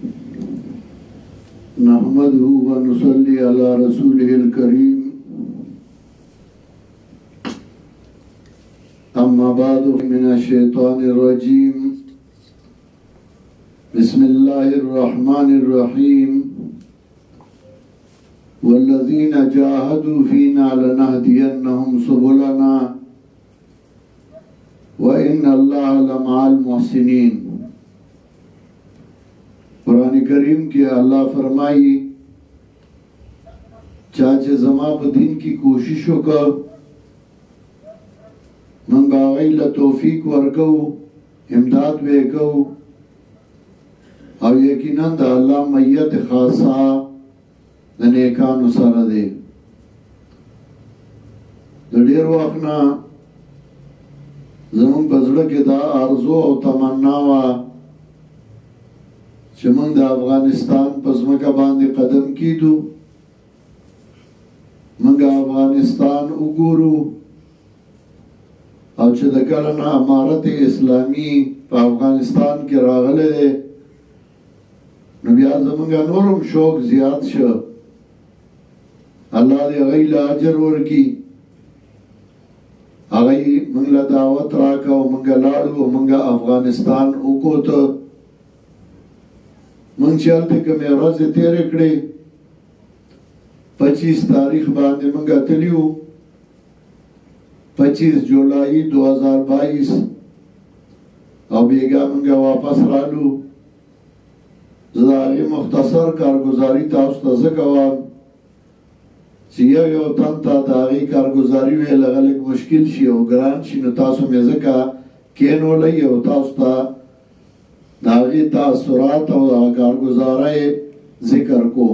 نحمده ونصلي على رسوله الكريم أما بعد من الشيطان الرجيم بسم الله الرحمن الرحيم والذين جاهدوا فينا لنهدينهم سبلنا وإن الله لمع المحسنين. قرآن کریم کی اللہ فرمائی چاچے زما په دین کی کوشش وکړه من باغی توفیق ورکو امداد وکړو او یقینا د الله میت خاصه د نیکانو سره دی. د ډیر وخت نه زمون په زړه کې دا آرزو او تمنا وه چې موږ د افغانستان په ځمکه باندې قدم کیدو، موږ افغانستان وګورو او چې د کله نه امارت اسلامي په افغانستان کې راغلی دی نو بیا زموږ نورم شوق زیات شو. الله دې هغوی له اجر ورکړي، هغوی موږ له دعوت راکړه او موږ لاړو او موږ افغانستان وکوته. موږ چې هلته کومې ورځې تېرې کړې 25 تاریخ باندې موږ تللي وو 25 جولای 2022 او بیګا موږ واپس رالو. زه د هغې مختصر کارګزاري تاسو ته ځکه وایم چې یو تن ته د هغې کارګزاري ویل هغه لږ مشکل شي او ګران شي، نو تاسو مې ځکه کېنولی او تاسو ته د هغې تاثرات او د کارګزارۍ ذکر کوم.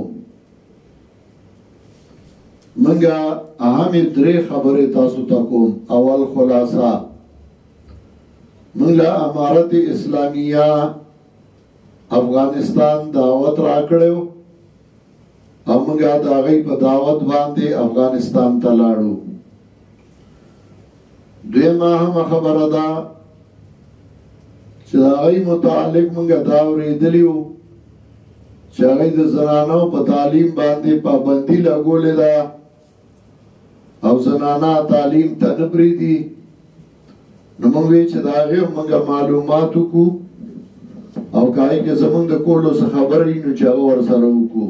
موږ اهمې 3 خبرې تاسو ته کوم. اول خلاصه، موږ له امارت اسلامیه افغانستان دعوت راکړو او موږ د هغې په دعوت باندې افغانستان ته لاړو. دویمه اهمه خبره ده چې د هغې متعلق موږ دا اورېدلي وو چې هغې د زنانو په تعلیم باندې پابندي لګولې ده او زنانه تعلیم ته نه پرېږدي. نو موږ وی چې د هغې موږ معلومات وکړو او که هغې کې زموږ د کولو څه خبره وي نو چې هغه ورسره وکړو.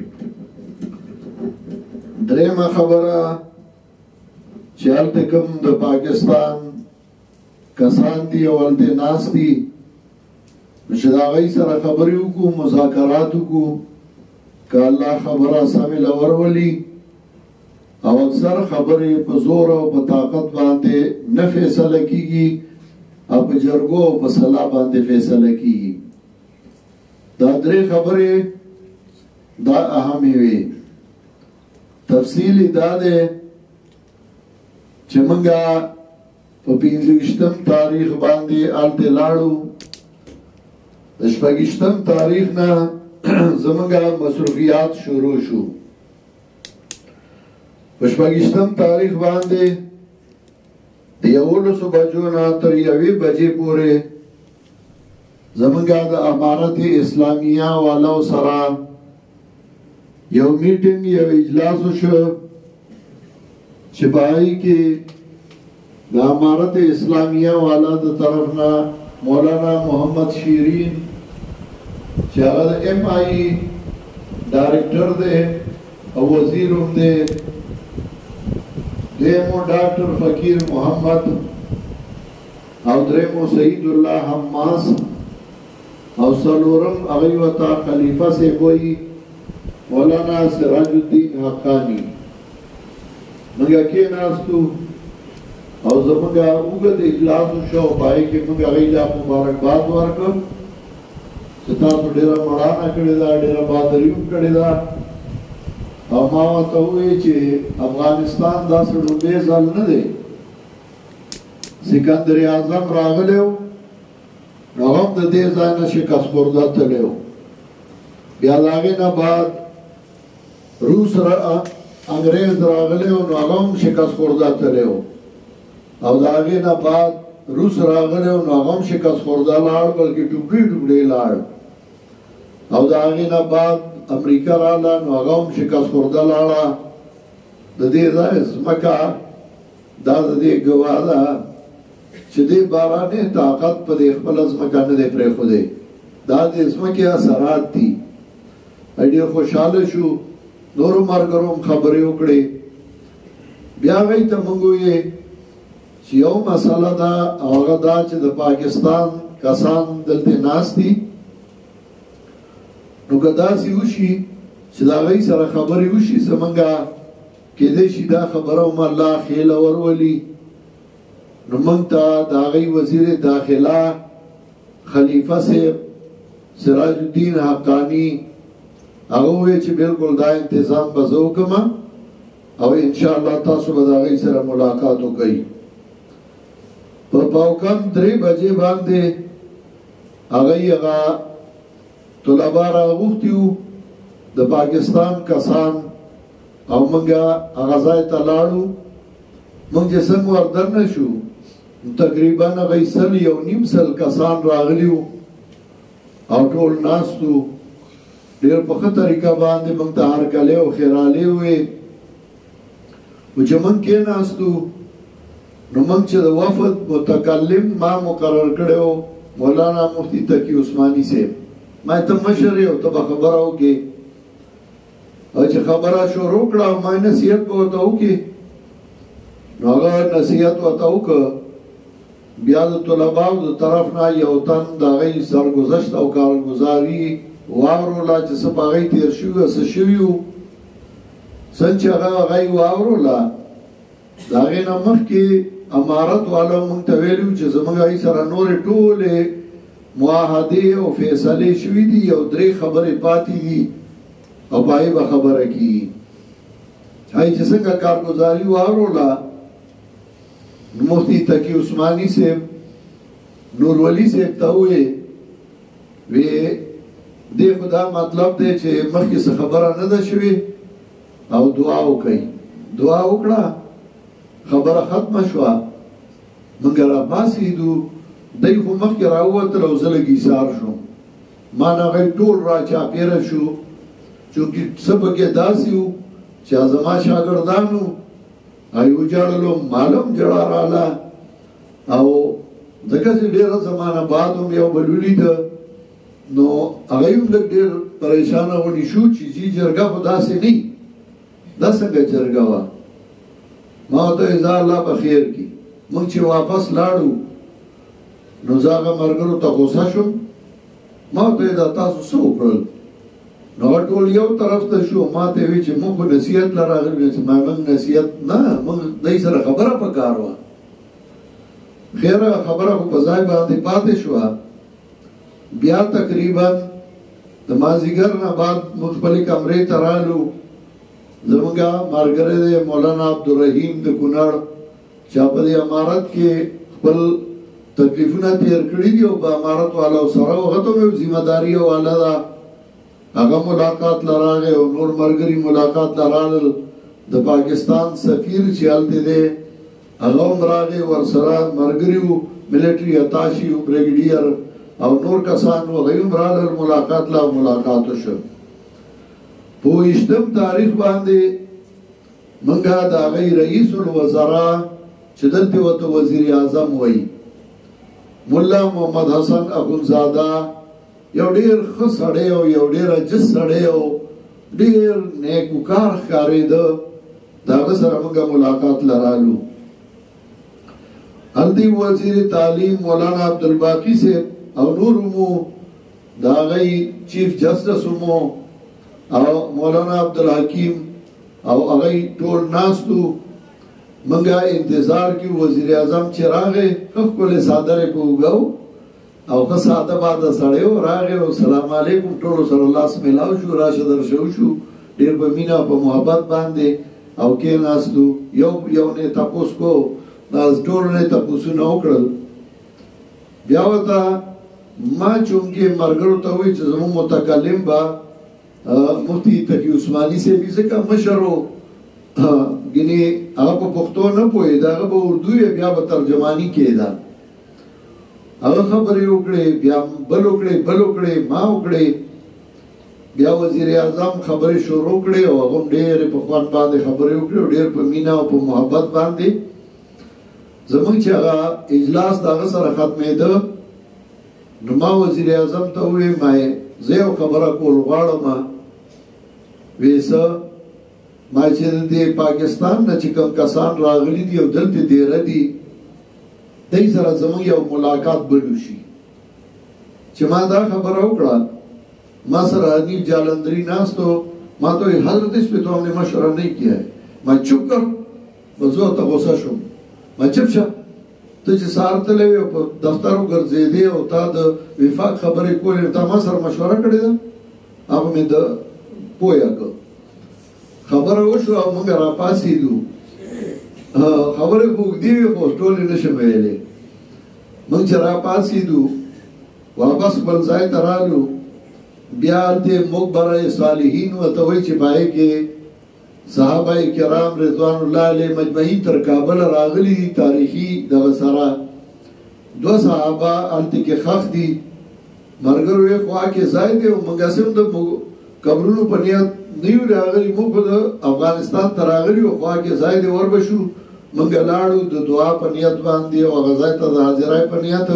درېیمه خبره چې هلته کوم د پاکستان کسان دي او هلته ناست دي نو چې د هغوی سره خبرې وکړو، مذاکرات وکړو، که الله خبره سمې له ورولي. او اکثر خبرې په زور او په طاقت باندې نه فیصله کیږي او په جرګو او په صلاح باندې فیصله کیږي. دا 3 خبرې دا اهمې وي. تفصیلی دا دی چې موږ په 25 تاریخ باندې هلته لاړو. د 26 تاریخ نه زموږ مصروفیات شروع شو. په 26 تاریخ باندې د 11 بجو نه تر 1 بجې پورې زموږ د امارت اسلامیه والو سره یو میټینګ یو اجلاس وشو چې په هغې کې د امارت اسلامیه والا د طرف نه مولانا محمد شیرین چې هغه د MI ډایرکټر دی او وزیر هم دی، دویمو ډاکټر فقیر محمد او درېیمو سعید الله حماس او څلورم هغوی ورته خلیفه صاحب وایي مولانا سراج الدین حقانی. موږ کېناستو او زموږ اوږد اجلاس وشو او په هغې کې موږ هغوی ته مبارکباد ورکړ چې تاسو ډېره مړانه کړې ده، ډېره بهادري هم کړې ده. او ما ورته وویل چې افغانستان داسې لومړی ځل نه دی. سکندر اعظم راغلی و نو هغه هم د دې ځای نه شکست خورده تللی و. بیا د هغې نه بعد روس انګریز راغلی و نو هغه هم شکست خورده تللی و. او د هغې نه بعد روس راغلی و نو هغه هم شکست خورده لاړ، بلکې ټوکړي ټوکړي لاړ. او د هغې نه بعد امریکا راله نو هغه هم شکست خورده لاړه. د دې ځای ځمکه دا د دې ګواه ده چې دې باراني طاقت په دې خپله ځمکه نه دی پرېښودی. دا د ځمکې اثرات دي. ډېر خوشحاله شو. نورو ملګرو هم خبرې وکړې. بیا هغوی ته موږ وویې چې یو مسله ده او هغه دا چې د پاکستان کسان دلته ناست دي، نو که داسې وشي چې د هغوی سره خبرې وشي زمونږه کېدای شي دا خبره هم الله خیله ورولي. نو موږ ته د هغوی وزیر داخله خلیفه صاحب سراج الدین حقانی هغه وویل چې بالکل دا انتظام به زه وکړم او انشاءالله تاسو به د هغوی سره ملاقات وکړئ. په پاوکم 3 بجې باندې هغوی هغه طلبا راغوښتي وو د پاکستان کسان او موږ هغه ځای ته لاړو. موږ چې څنګه ور دننه شو تقریبا هغوی 100 کسان راغلي وو او ټول ناست وو. ډېر په ښه طریقه باندې موږ ته هرکلی او خیرالې وې. خو چې موږ کېناستو نو موږ چې د وفد متکلم ما مقرر کړی و مولانا مفتی تقی عثماني صاحب، ما ته مشر یې او ته به خبره وکړې. او چې خبره شروع کړه ما نصیحت به ورته وکړې نو هغه نصیحت ورته وکړه. بیا د طلباو د طرف نه یو تن د هغوی سرګذشت او کارګزاري واوروله چې څه په هغوی تېر شوي او څه شوي وو. څنګه چې هغوی واوروله د هغې نه مخکې امارت والا موږ ته ویلي وو چې زموږ هغوی سره نورې ټولې معاهدې او فیصلې شوي دي او 3 خبرې پاتې دي او په هغې به خبره کېږي. هغوی چې څنګه کارګزاري واوروله مفتی تقی عثماني صاحب نور ولی صاحب ته وویې وی دې خو دا مطلب دی چې مخکې څه خبره نه ده شوې او دعا وکړئ. دعا وکړه، خبره ختمه شوه. موږ راپاڅېدو، دی خو مخکې راووتل او زه لږ ایسار شوم. ما نه هغوی ټول را چاپېره شو چونکې څه پکې داسې وو چې زما شاګردان وو. هغوی وژړلو، ماله هم ژړا راله او ځکه چې ډېره زمانه بعد هم یو بل ولیده نو هغوی هم لږ ډېر پریشانه غوندې شو چې جي جرګه خو داسې نه وي، دا څنګه جرګه وه. ما ورته ویل ځه الله به خیر کړي. موږ چې واپس لاړو نو زه هغه ملګرو ته غوسه شوم. ما ورته ویل دا تاسو څه وکړل؟ نو هغه ټول یو طرف ته شو. ما ته ویل چې موږ خو نصیحت له راغلي چې ما موږ نصیحت نه، موږ دی سره خبره پکار وه. خیر خبره خو په ځای باندې پاتې شوه. بیا تقریبا د مازدیګر نه بعد موږ خپلې کمرې ته رالو. زمونږه ملګری دی مولانا عبدالرحیم د کونړ چې په دې امارت کې خپل تکلیفونه تېر کړي دي او په امارت والاو سره هغه ته مې ذمه داري حواله ده. هغه ملاقات له راغی او نور ملګري ملاقات له راغلل. د پاکستان سفیر چې هلته دی هغه هم راغی، ورسره ملګري وو، ملیټري اتاشي وو، بریګیډیر او نور کسان وو، هغوی هم راغلل. ملاقات له ملاقات وشو. په 28 تاریخ باندې موږ د هغوی رئیس الوزرا چې دلته ورته وزیر اعظم وایي ملا محمد حسن اخندزاده یو ډېر ښه سړی او یو ډېر عجز سړی او ډېر نیکوکار ښکارېده. د هغه سره موږ ملاقات له رالو. هلته وزیر تعلیم مولانا عبدالباقي صاحب او نور مو د هغوی چیف جسټس مو او مولانا عبدالحکیم او هغوی ټول ناستو. موږ انتظار کې وزیر اعظم چې راغی ښه ښکلې څادرې په اوږه او ښه ساده باده سړی و. راغی او سلام علیکم، ټولو سره لاس میلاو شو، راشه درشه وشو ډېر په مینه او په محبت باندې او کېناستو. یو نه تپوس کو، دا ټولو نه تپوسونه وکړل. بیا ورته ما چونکې ملګرو ته وویل چې زموږ متکلم به مفتی تقی عثماني صاحب ځکه مشر و، ګینې هغه په پښتو نه پوهېده، هغه به اردو یې بیا به ترجماني کېده. هغه خبرې وکړې، بیا بل وکړې، ما وکړې. بیا وزیر اعظم خبرې شروع کړې او هغه ډېرې په خوند باندې خبرې وکړې او ډېر په مینه او په محبت باندې. زمونږ چې هغه اجلاس د هغه سره ختمېده نو ما وزیر اعظم ته وویل ما زه یو خبره کول غواړم وایي څه؟ ما چې د پاکستان نه چې کوم کسان راغلي دي او دلته دیره دي دوی سره زمونږ یو ملاقات بل وشي. چې ما دا خبره وکړه ما سره حنیف جالندری ناستو ما ته وایي حضرت اس پہ تو ہم نے مشورہ نہیں کیا ہے. ما چپ کر بزو ته غوسه شوم. ما چپ شه ته چې سهار تللی وې په دفتر وګرځېدې او تا د وفاق خبرې کولې تا ما سره مشوره کړې ده. هغه مې د پوهه کړ خبره وشوه او موږ راپاڅېدو. خبرې خو اوږدې وې خو ټولې نه شم ویلی. موږ چې راپاڅېدو واپس خپل ځای ته رالو بیا هلته مقبره صالحین ورته وایي چې په هغې کې صحابه کرام رضوان الله علیه مجمعین تر کابل راغلي دي تاریخي دغه سره. دوه صحابه هلته کې ښخ دي. ملګرو یې خوا کې ځای دی او موږ هسې هم د قبرونو په نیت نه یو راغلي. موږ خو د افغانستان ته راغلي او خوا کې ځای دی وربشو. موږ لاړو د دعا په نیت باندې او هغه ځای ته د حاضرۍ په نیت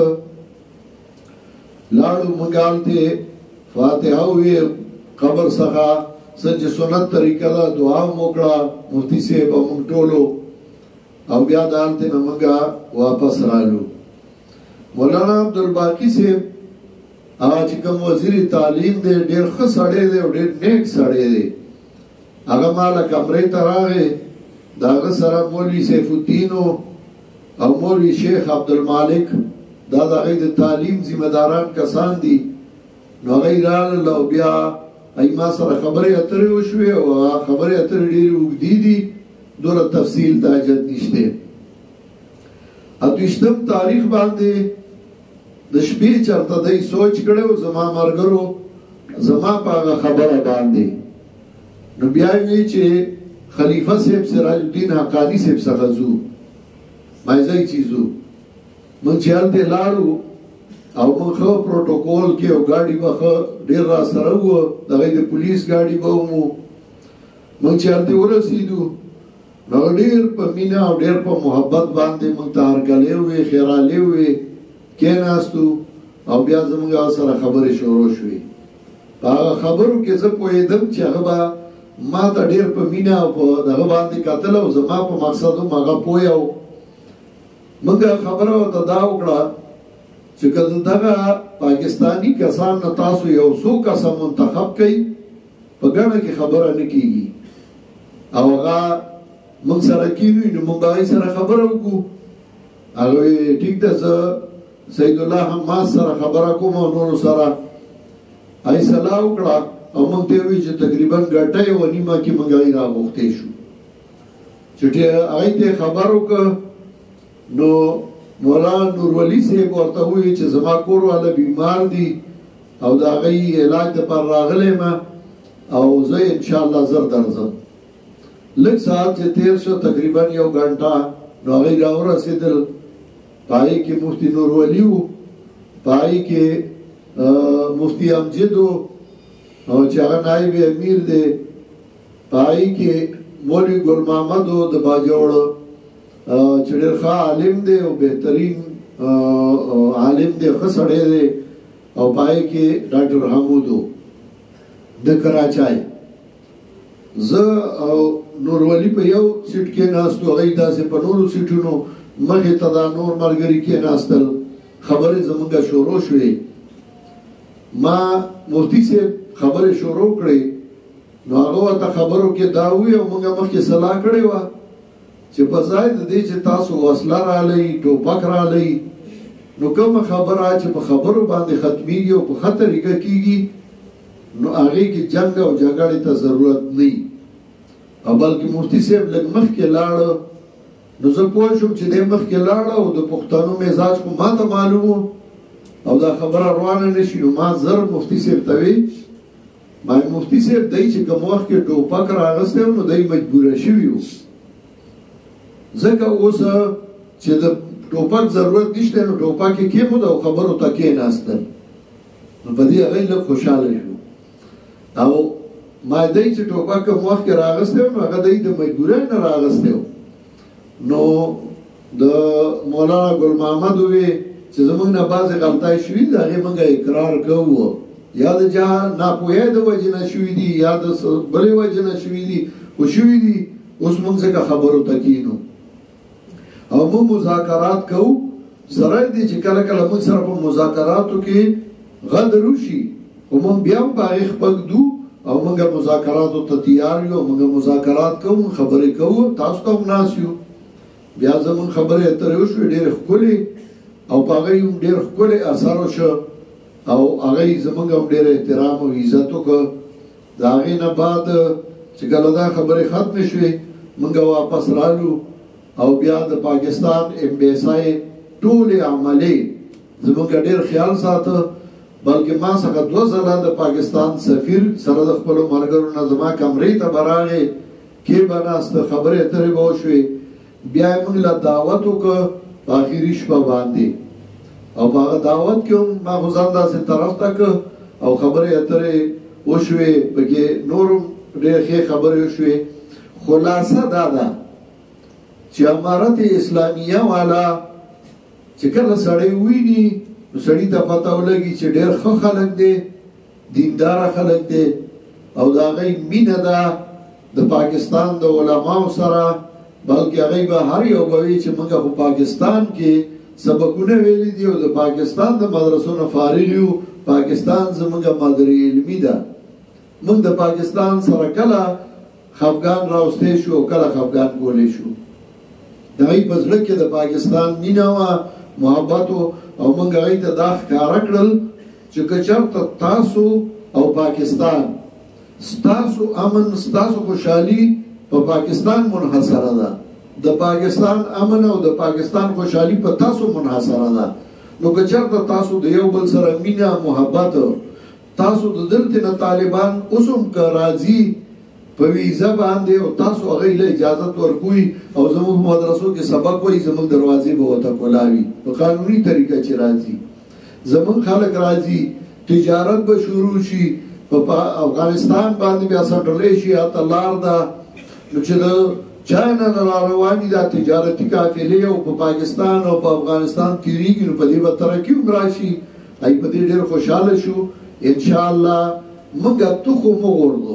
لاړو. موږ هلته فاتحه وویل قبر څخه څنګه سنت طریقه ده دعا مو وکړه مفتي صاحب او موږ ټولو او بیا د هلته نه موږ واپس رالو. مولانا عبدالباقي صاحب هغه چې کوم وزیر تعلیم دی ډېر ښه سړی دی او ډېر نیک سړی دی. هغه ما له کمرې ته راغی د هغه سره مولوي سیف الدین او مولوي شیخ عبدالمالک دا د هغوی د تعلیم ذمه داران کسان دي. نو هغوی راغلل او بیا ای ما سره خبرې اترې وشوې او خبرې اترې ډېرې اوږدې دي دومره تفصیل ته حاجت نشته. اتویشتم تاریخ باندې د شپې چېرته دی سوچ کړی و زما ملګرو زما په هغه خبره باندې. نو بیا یې وایي چې خلیفه صاحب سراج الدین حقاني صاحب څخه ځو. ما یې ځای چې ځو موږ چې هلته لاړو او موږ ښه پروټوکول کې او ګاډي به ښه ډېر را سره وه د هغوی د پولیس ګاډي به ومو. موږ چې هلته ورسېدو نو هغه ډېر په مینه او ډېر په محبت باندې موږ ته هرکلی ووې خیرالې ووې کېناستو او بیا زموږ هغه سره خبرې شروع شوې. په هغه خبرو کې زه پوهېدم چې هغه به ما ته ډېر په مینه او په دغه باندې کتل او زما په مقصد هم هغه پوه و. موږ خبره ورته دا وکړه چې که دغه پاکستاني کسان نه تاسو یو څو کسه منتخب کړئ په ګڼه کې خبره نه کېږي او هغه موږ سره کېنوي نو موږ هغوی سره خبره وکړو. هغه وایي ټیک ده زه سید الله حماس سره خبره کوم او نورو سره. هغوی سلا وکړه او موږ ته یې وویل چې تقریبا ګټه یوه نیمه کې موږ هغوی راغوښتی شو. چې هغوی ته یې خبر وکړه نو مولانا نورولي صاحب ورته وویل چې زما کور والا بیمار دي او د هغوی علاج دپاره راغلی یم او زه انشاءالله زر درځم. لږ ساعت چې تېر شو تقریبا یو ګنټه نو هغوی راورسېدل. په هغې کې مفتي نورولي و په هغې کې مفتي امجد و چې هغه نایب امیر دی. په هغې کې مولوي ګل محمد و د باجوړ چې ډېر ښه عالم دی او بهترین عالم دی ښه سړی دی او په هغې کې ډاکټر حمود و د کراچای. زه او نورولي په یو سیټ کې ناستو هغوی داسې په نورو سیټونو مخې ته دا نور ملګري کېناستل. خبرې زمونږ شروع شوې. ما مفتي صاحب خبرې شروع کړې نو هغه ورته خبرو کې دا وویل او موږ مخکې سلا کړې وه چې په ځای د دې چې تاسو وسله رالی ټوپک رالی نو کومه خبره چې په خبرو باندې ختمیږي او په ښه طریقه کېږي نو هغې کې جنګ او جګړې ته ضرورت نه او بلکې مفتي صاحب لږ مخکې لاړه نو زه پوه شوم چې دی مخکې لاړه او د پښتنو مزاج خو ما ته معلوم و او دا خبره روانه نه شي نو ما زر مفتي صاحب ته وی ما مفتي صاحب دی چې کوم وخت کې ټوپک راغستی نو دی مجبوره شوي و ځکه اوس چې د ټوپک ضرورت نشته نو ټوپک یې کېښود او خبرو ته کېناستل نو په دې هغوی لږ خوشحاله شو. او ما دی چې ټوپک کوم وخت کې راغستی و نو هغه دی د مجبورۍ نه راغستی و نو د مولانا ګل محمد ووی چې زمونږ نه بعضې غلطۍ شوي د هغې موږ اقرار کوو یا د چا ناپوهۍ د وجې نه شوي دي یا د بلې وجې نه شوي دي خو شوي دي اوس موږ ځکه خبرو ته کینو او موږ مذاکرات کوو سره دي چې کله کله موږ سره په مذاکراتو کې غدر وشي خو موږ بیا هم په هغې خپل دو او موږ مذاکراتو ته تیار یو موږ مذاکرات کوو خبرې کوو تاسو ته هم ناست یو بیا زموږ خبرې اترې وشوې ډېرې ښکلې او په هغه هم ډېر ښکلی اثر وشو او هغه زموږ هم ډېر احترام او عزت وکړ د هغې نه بعد چې کله دا خبرې ختمې شوې موږ واپس رالو او بیا د پاکستان امبیسۍ ټولې عملې زموږ ډېر خیال ساته بلکې ما څخه 2 ځله د پاکستان سفیر سره د خپلو ملګرو نه زما کمرې ته به راغې کې به ناسته خبرې اترې به وشوې بیا یې موږ له دعوت وکړه په آخري شپه باندې او په هغه دعوت کې هم ما خو ځان داسې طرف ته کړ او خبرې اترې وشوې پکې نور هم ډېرې ښې خبرې وشوې خلاصه دا ده چې امارت اسلامیه والا چې کله سړی وویني نو سړي ته پته ولګي چې ډېر ښه خلک دی دینداره خلک دی او د هغوی مینه ده د پاکستان د علماو سره بلکې هغوی به هر یو به وي چې موږ په پاکستان کې سبقونه ویلي دي او د پاکستان د مدرسو نه فارغ یو پاکستان زموږ مادري علمي ده موږ د پاکستان سره کله خفګان راوستی شو او کله خفګان کولی شو د هغوی په زړه کې د پاکستان مینه وه محبت او موږ هغوی ته دا ښکاره کړل چې که چېرته تاسو او پاکستان ستاسو امن ستاسو خوشحالي په پاکستان منحصره ده د پاکستان امن او د پاکستان خوشحالي په تاسو منحصره ده نو که چېرته تاسو د یو بل سره مینه محبت تاسو د دلته نه طالبان اوس هم که راځي په ویزه باندې او تاسو هغوی له اجازت ورکوئ او زموږ په مدرسو کې سبق وایي زموږ دروازې به ورته کولاوي په قانوني طریقه چې راځي زموږ خلک راځي تجارت به شروع شي په افغانستان باندې بیا سټلې شي هلته لار ده نو چې د چاینا نه راروانې دا تجارتي قافلې او په پاکستان او په افغانستان تېرېږي نو په دې به ترقي هم راشي هغوی په دې ډېر خوشحاله شو انشاءالله موږ تخم وغورځو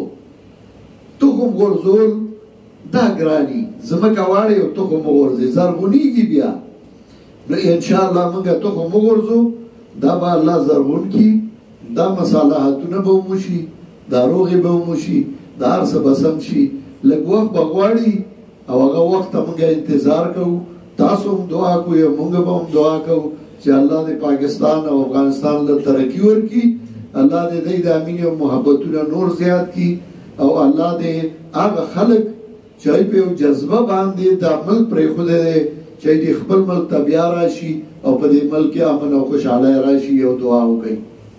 تخم غورځول دا ګراني ځمکه واړې او تخم وغورځي زرغونېږي بیا نو انشاءالله موږ تخم وغورځو دا به الله زرغون کړي دا مصالحتونه به وموشي دا روغې به وموشي دا هر څه به سم شي لږ وخت به غواړي او هغه وخت ته موږ انتظار کوو تاسو هم دعا کوئ او موږ به هم دعا کوو چې الله د پاکستان او افغانستان له ترقي ورکړي الله دې دوی د مینې او محبتونه نور زیات کړي او الله دې هغه خلک چې په یو جذبه باندې دا ملک پرېښودی دی چې دې خپل ملک ته بیا راشي او په دې ملک کې امن او خوشحالۍ راشي او دعا وکړي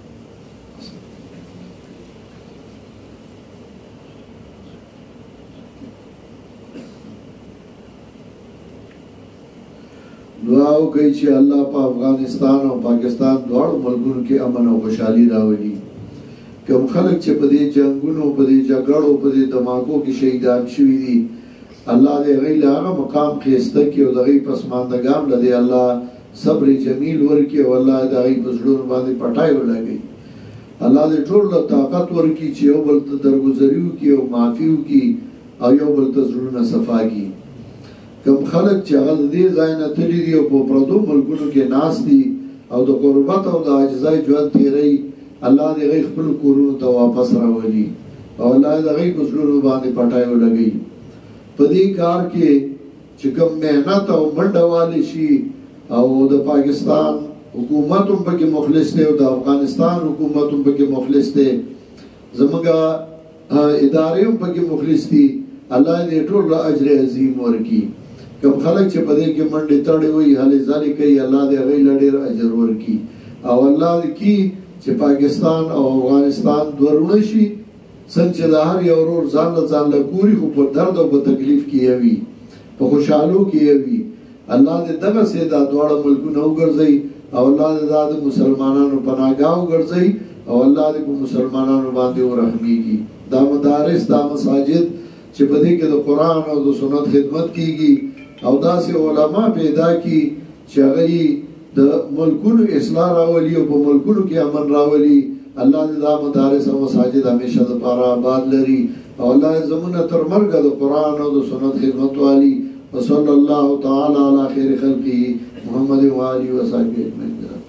دعا وکړئ چې الله په افغانستان او پاکستان دواړو ملکونو کې امن او خوشحالي راولي کوم خلک چې په دې جنګونو په دې جګړو په دې دماغو کې شهیدان شوي دي الله دې هغوی له هغه مقام ښایسته کړي او د هغوی پسماندګان له دې الله صبر جمیل ورکړي او الله د هغوی په زړونو باندې پټای ولګوي الله دې ټول له طاقت ورکړي چې یو بل ته درګذري وکړي او معافي وکړي او یو بل ته زړونه صفا کړي کوم خلک چې هغه د دې ځای نه تللي دي او په پردو ملکونو کې ناست دي او د غربت او د عاجزۍ ژوند تېروي الله دې هغوی خپلو کورونو ته واپس راولي او الله دې د هغوی په زړونو باندې پټای ولګوي په دې کار کې چې کوم محنت او منډه والی شي او د پاکستان حکومت هم پکې مخلص دی او د افغانستان حکومت هم پکې مخلص دی زموږ ادارې هم پکې مخلص دي الله دې ټول اجر عظیم ورکړي کوم خلک چې په دې کې منډې تړې وي هلې ځلې کوي الله دې هغوی له ډېر اجر ورکړي او الله دې کړي چې پاکستان او افغانستان دوه روڼه شي څنګه چې د هر یو ورور ځان له ګوري خو په درد او په تکلیف کې یې وي په خوشحالو کې یې وي الله دې دغسې دا دواړه ملکونه وګرځوي او الله دې دا د مسلمانانو پناهګاه وګرځوي او الله دې په مسلمانانو باندې ورحمېږي. دا مدارس دا مساجد چې په دې کې د قرآن او د سنت خدمت کیږي او داسې علما پیدا کی چې هغه د ملکونو اصلاح راولي او په ملکونو کې امن راولي. الله دې دا مدارس او مساجد همیشه د پاره آباد لري او الله زمونه تر مرګه د قرآن او د سنت خدمت والی. وصلی الله تعالی علی خیر خلقه محمد و آله و صحبه اجمعین.